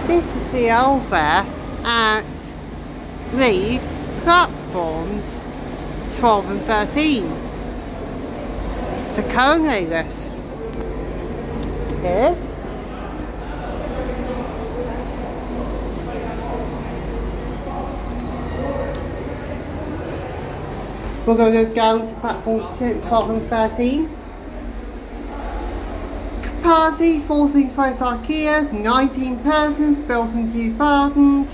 This is the over at Leeds platforms 12 and 13. So currently this is we're going to go down to platforms 12 and 13. Capacity 1425 kilos, 19 persons, built in 2000.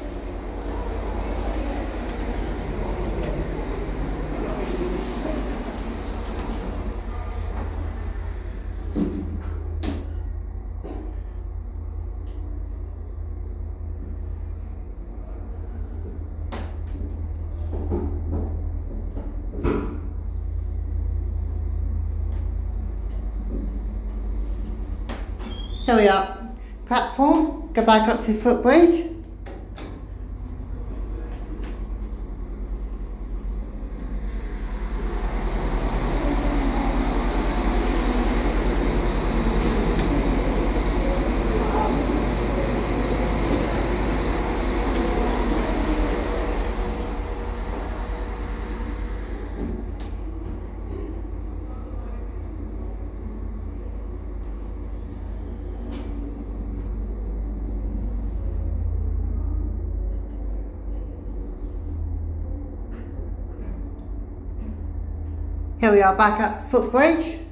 Here we are, platform, go back up to the footbridge. Here we are back at footbridge.